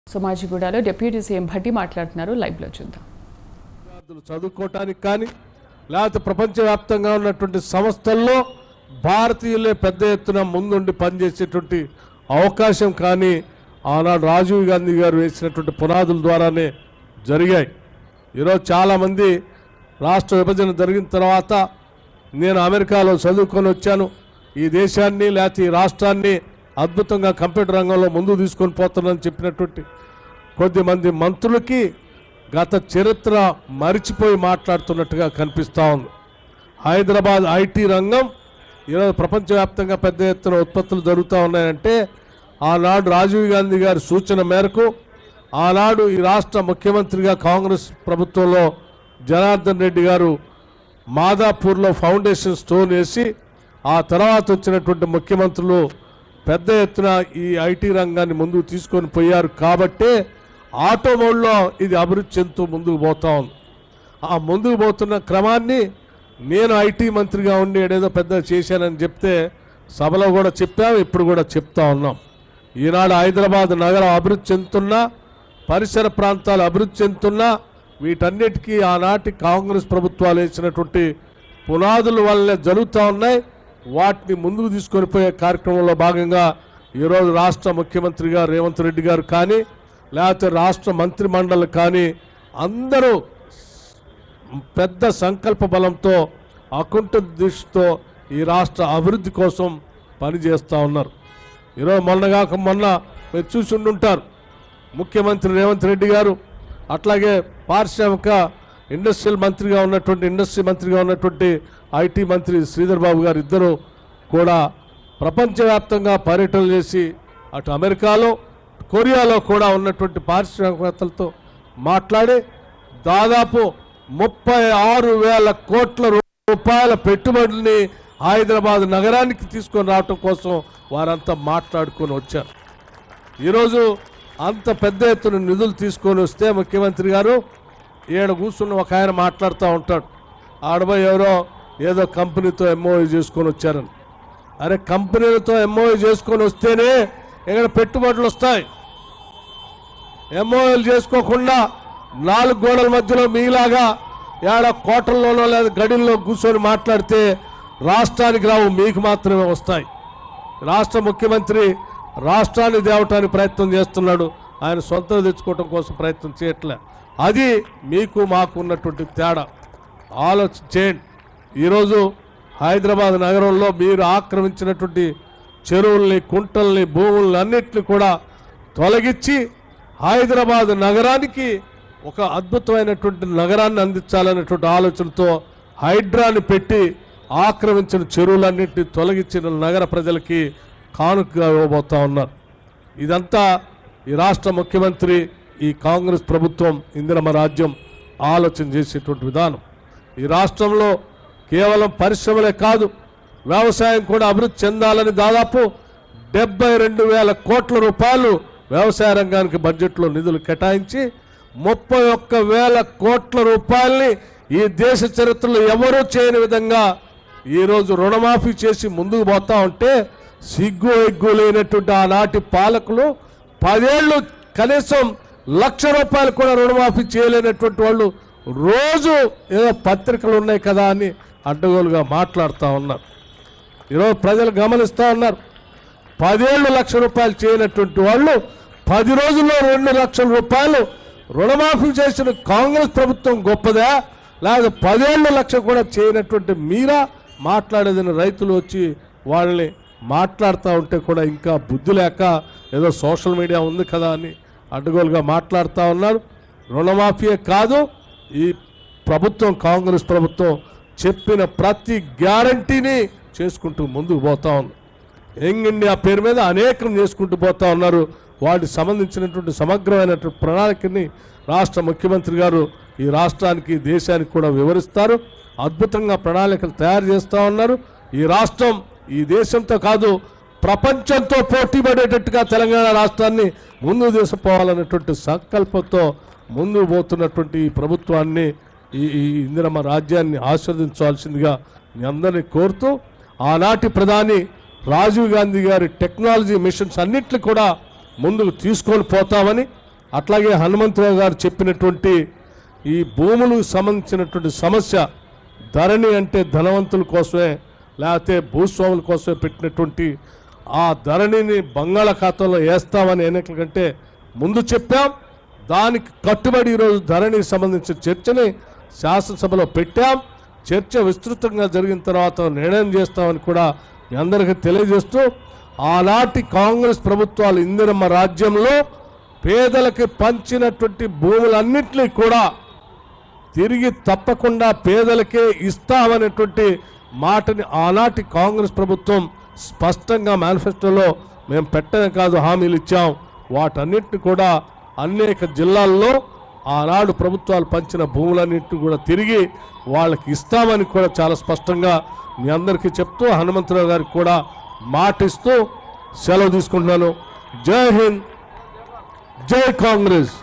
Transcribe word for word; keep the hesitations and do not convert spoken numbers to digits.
సోమాజిగూడలో deputy CM Bhatti మాట్లాడుతున్నారు. Live లో చూద్దాం. విద్యార్థులు చదువుకోవడానికి కానీ లేకపోతే ప్రపంచవ్యాప్తంగా ఉన్నటువంటి సంస్థల్లో భారతీయులే పెద్ద ఎత్తున ముందుండి పనిచేసేటువంటి అవకాశం కానీ ఆనాడు రాజీవ్ గాంధీ గారు వేసినటువంటి పునాదుల ద్వారానే జరిగాయి. ఈరోజు చాలామంది రాష్ట్ర విభజన జరిగిన తర్వాత నేను అమెరికాలో చదువుకొని వచ్చాను, ఈ దేశాన్ని లేకపోతే ఈ రాష్ట్రాన్ని అద్భుతంగా కంప్యూటర్ రంగంలో ముందుకు తీసుకొని పోతున్నానని చెప్పినటువంటి కొద్దిమంది మంత్రులకి గత చరిత్ర మరిచిపోయి మాట్లాడుతున్నట్టుగా కనిపిస్తూ ఉంది. హైదరాబాద్ ఐటీ రంగం ఈరోజు ప్రపంచవ్యాప్తంగా పెద్ద ఎత్తున ఉత్పత్తులు జరుగుతూ ఉన్నాయంటే ఆనాడు రాజీవ్ గాంధీ గారి సూచన మేరకు ఆనాడు ఈ రాష్ట్ర ముఖ్యమంత్రిగా కాంగ్రెస్ ప్రభుత్వంలో జనార్దన్ రెడ్డి గారు మాదాపూర్లో ఫౌండేషన్ స్టోన్ వేసి ఆ తర్వాత వచ్చినటువంటి ముఖ్యమంత్రులు పెద్ద ఎత్తున ఈ ఐటీ రంగాన్ని ముందుకు తీసుకొని పోయారు. కాబట్టే ఆటోమోడ్లో ఇది అభివృద్ధి చెందుతూ ముందుకు పోతా ఉంది. ఆ ముందుకు పోతున్న క్రమాన్ని నేను ఐటీ మంత్రిగా ఉండి ఏదేదో పెద్ద చేశానని చెప్తే సభలో కూడా చెప్పాము, ఇప్పుడు కూడా చెప్తా ఉన్నాం. ఈనాడు హైదరాబాద్ నగరం అభివృద్ధి చెందుతున్నా, పరిసర ప్రాంతాలు అభివృద్ధి చెందుతున్నా వీటన్నిటికీ ఆనాటి కాంగ్రెస్ ప్రభుత్వాలు వేసినటువంటి పునాదుల వల్లనే జరుగుతూ ఉన్నాయి. వాటిని ముందుకు తీసుకొని పోయే కార్యక్రమంలో భాగంగా ఈరోజు రాష్ట్ర ముఖ్యమంత్రిగా రేవంత్ రెడ్డి గారు కానీ లేకపోతే రాష్ట్ర మంత్రి మండలి కానీ అందరూ పెద్ద సంకల్ప బలంతో అకుంఠ దృష్టితో ఈ రాష్ట్ర అభివృద్ధి కోసం పనిచేస్తూ ఉన్నారు. ఈరోజు మొన్నగాక మొన్న మీరు చూసి ఉండుంటారు, ముఖ్యమంత్రి రేవంత్ రెడ్డి గారు అట్లాగే పారిశ్రామిక ఇండస్ట్రియల్ మంత్రిగా ఉన్నటువంటి ఇండస్ట్రీ మంత్రిగా ఉన్నటువంటి ఐటీ మంత్రి శ్రీధర్ బాబు గారు ఇద్దరు కూడా ప్రపంచవ్యాప్తంగా పర్యటనలు చేసి అటు అమెరికాలో కొరియాలో కూడా ఉన్నటువంటి పారిశ్రామికవేత్తలతో మాట్లాడి దాదాపు ముప్పై ఆరు వేల కోట్ల రూపాయల పెట్టుబడుల్ని హైదరాబాద్ నగరానికి తీసుకొని రావటం కోసం వారంతా మాట్లాడుకొని వచ్చారు. ఈరోజు అంత పెద్ద ఎత్తున నిధులు తీసుకొని వస్తే ముఖ్యమంత్రి గారు ఈడ కూర్చున్న ఒక ఆయన మాట్లాడుతూ ఉంటాడు, ఆడబై ఎవరో ఏదో కంపెనీతో ఎంఓయూ చేసుకొని వచ్చారని. అరే కంపెనీలతో ఎంఓయూ చేసుకొని వస్తేనే ఇక్కడ పెట్టుబడులు వస్తాయి. ఎంఓయూలు చేసుకోకుండా నాలుగు గోడల మధ్యలో మీలాగా ఏడ కోటల్లోనో లేదా గడిల్లో కూర్చొని మాట్లాడితే రాష్ట్రానికి రావు, మీకు మాత్రమే వస్తాయి. రాష్ట్ర ముఖ్యమంత్రి రాష్ట్రాన్ని తేవటానికి ప్రయత్నం చేస్తున్నాడు, ఆయన సొంతం తెచ్చుకోవటం కోసం ప్రయత్నం చేయట్లే. అది మీకు మాకు ఉన్నటువంటి తేడా. ఆలోచించేయండి. ఈరోజు హైదరాబాద్ నగరంలో మీరు ఆక్రమించినటువంటి చెరువుల్ని, కుంటల్ని, భూముల్ని అన్నిటిని కూడా తొలగించి హైదరాబాద్ నగరానికి ఒక అద్భుతమైనటువంటి నగరాన్ని అందించాలనేటువంటి ఆలోచనతో హైడ్రాని పెట్టి ఆక్రమించిన చెరువులన్నింటినీ తొలగించిన నగర ప్రజలకి కానుకగా ఇవ్వబోతా ఉన్నారు. ఇదంతా ఈ రాష్ట్ర ముఖ్యమంత్రి, ఈ కాంగ్రెస్ ప్రభుత్వం, ఇందిరమ్మ రాజ్యం ఆలోచన చేసేటువంటి విధానం. ఈ రాష్ట్రంలో కేవలం పరిశ్రమలే కాదు, వ్యవసాయం కూడా అభివృద్ధి చెందాలని దాదాపు డెబ్బై రెండు వేల కోట్ల రూపాయలు వ్యవసాయ రంగానికి బడ్జెట్లో నిధులు కేటాయించి ముప్పై ఒక్క వేల కోట్ల రూపాయల్ని ఈ దేశ చరిత్రలో ఎవరూ చేయని విధంగా ఈరోజు రుణమాఫీ చేసి ముందుకు పోతా ఉంటే సిగ్గు ఎగ్గు లేనటువంటి ఆనాటి పాలకులు పదేళ్ళు కనీసం లక్ష రూపాయలు కూడా రుణమాఫీ చేయలేనటువంటి వాళ్ళు రోజు ఏదో పత్రికలు ఉన్నాయి కదా అని అడ్డగోలుగా మాట్లాడుతూ ఉన్నారు. ఈరోజు ప్రజలు గమనిస్తూ ఉన్నారు, పదేళ్ళు లక్ష రూపాయలు చేయనటువంటి వాళ్ళు పది రోజుల్లో రెండు లక్షల రూపాయలు రుణమాఫీ చేసిన కాంగ్రెస్ ప్రభుత్వం గొప్పదా, లేదా పదేళ్ళు లక్ష కూడా చేయనటువంటి మీరా మాట్లాడేదని రైతులు వచ్చి వాళ్ళని మాట్లాడుతూ ఉంటే కూడా ఇంకా బుద్ధి లేక ఏదో సోషల్ మీడియా ఉంది కదా అని అడ్డగోలుగా మాట్లాడుతూ ఉన్నారు. రుణమాఫీయే కాదు, ఈ ప్రభుత్వం కాంగ్రెస్ ప్రభుత్వం చెప్పిన ప్రతి గ్యారంటీని చేసుకుంటూ ముందుకు పోతా ఉంది. యంగ్ ఇండియా పేరు మీద అనేకం చేసుకుంటూ పోతా ఉన్నారు. వాటికి సంబంధించినటువంటి సమగ్రమైనటువంటి ప్రణాళికని రాష్ట్ర ముఖ్యమంత్రి గారు ఈ రాష్ట్రానికి, దేశానికి కూడా వివరిస్తారు. అద్భుతంగా ప్రణాళికలు తయారు చేస్తూ ఉన్నారు. ఈ రాష్ట్రం ఈ దేశంతో కాదు ప్రపంచంతో పోటీ పడేటట్టుగా తెలంగాణ రాష్ట్రాన్ని ముందుకు తీసుకుపోవాలనేటువంటి సంకల్పంతో ముందుకు పోతున్నటువంటి ఈ ప్రభుత్వాన్ని, ఈ ఈ ఇందిరమ్మ రాజ్యాన్ని ఆస్వాదించాల్సిందిగా మీ అందరినీ కోరుతూ, ఆనాటి ప్రధాని రాజీవ్ గాంధీ గారి టెక్నాలజీ మిషన్స్ అన్నింటినీ కూడా ముందుకు తీసుకొని పోతామని, అట్లాగే హనుమంతరావు గారు చెప్పినటువంటి ఈ భూములకు సంబంధించినటువంటి సమస్య ధరణి అంటే ధనవంతుల కోసమే లేకపోతే భూస్వాముల కోసమే పెట్టినటువంటి ఆ ధరణిని బంగాళాఖాతంలో వేస్తామని ఎన్నికల కంటే ముందు చెప్పాం. దానికి కట్టుబడి ఈరోజు ధరణికి సంబంధించిన చర్చని శాసనసభలో పెట్టాం. చర్చ విస్తృతంగా జరిగిన తర్వాత నిర్ణయం చేస్తామని కూడా మీ అందరికీ తెలియజేస్తూ, ఆనాటి కాంగ్రెస్ ప్రభుత్వాలు ఇందిరమ్మ రాజ్యంలో పేదలకు పంచినటువంటి భూములన్నింటినీ కూడా తిరిగి తప్పకుండా పేదలకే ఇస్తామనేటువంటి మాటని ఆనాటి కాంగ్రెస్ ప్రభుత్వం స్పష్టంగా మేనిఫెస్టోలో మేము పెట్టనే కాదు హామీలు ఇచ్చాం. వాటన్నిటిని కూడా అనేక జిల్లాల్లో ఆనాడు ప్రభుత్వాలు పంచిన భూములన్నింటినీ కూడా తిరిగి వాళ్ళకి ఇస్తామని కూడా చాలా స్పష్టంగా మీ అందరికీ చెప్తూ హనుమంతరావు గారికి కూడా మాటిస్తూ సెలవు తీసుకుంటున్నాను. జై హింద్, జై కాంగ్రెస్.